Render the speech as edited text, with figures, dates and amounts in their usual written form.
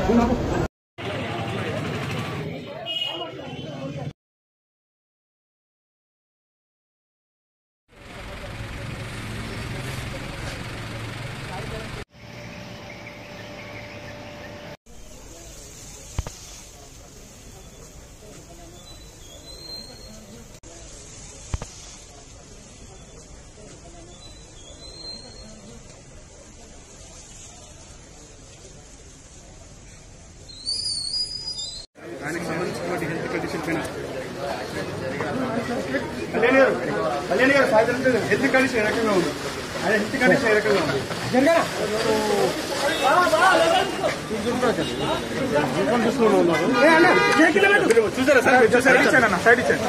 ఆయనకు సంబంధించినటువంటి health condition పైన కళ్యాణ్ గారు సాయంత్రం హెల్త్ కండిషన్ ఏ రకంగా ఉంది? ఆయన హెల్త్ కండిషన్ ఏ రకంగా ఉంది? చూసారా సార్? చూసారా? ఇచ్చానన్న సైడ్ ఇచ్చాను.